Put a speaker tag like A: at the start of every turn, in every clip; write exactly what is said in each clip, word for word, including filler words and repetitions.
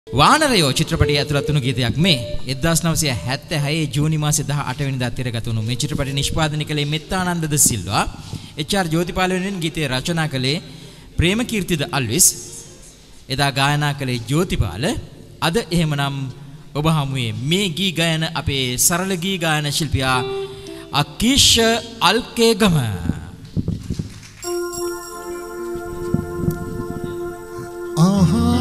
A: වානරයෝ චිත්‍රපටයේ ඇතුළත් වුණු ගීතයක් මේ එක්දාස් නවසිය හැත්තෑහේ ජූනි මාසේ දහඅට වෙනිදා තිරගත වුණු මේ චිත්‍රපටය නිෂ්පාදනය කළේ මෙත්තානන්ද ද සිල්වා, එච් ආර් ජෝතිපාල වෙනුවෙන් ගීතය රචනා කළේ ප්‍රේමකීර්තිද අල්විස්, එදා ගායනා කළේ ජෝතිපාල. අද එහෙමනම් ඔබ හමුවේ මේ ගී ගායන අපේ සරල ගී ගායන ශිල්පියා අකීෂ් අල්කේගම.
B: ආහා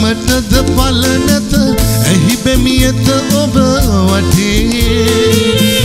C: පලනත ඇහි බැමියත ඔබ වටේ